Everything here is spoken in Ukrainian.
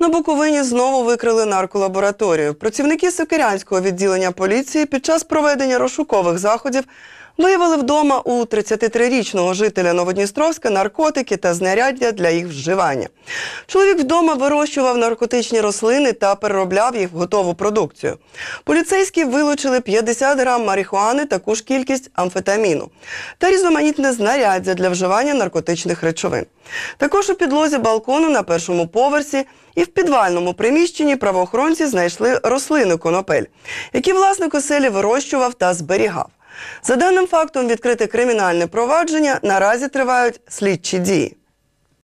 На Буковині знову викрили нарколабораторію. Працівники Сокирянського відділення поліції під час проведення розшукових заходів виявили вдома у 33-річного жителя Новодністровська наркотики та знаряддя для їх вживання. Чоловік вдома вирощував наркотичні рослини та переробляв їх в готову продукцію. Поліцейські вилучили 50 грам марихуани, таку ж кількість амфетаміну та різноманітне знаряддя для вживання наркотичних речовин. Також у підлозі балкону на першому поверсі і в підвальному приміщенні правоохоронці знайшли рослини конопель, які власник оселі вирощував та зберігав. За даним фактом відкрите кримінальне провадження, наразі тривають слідчі дії.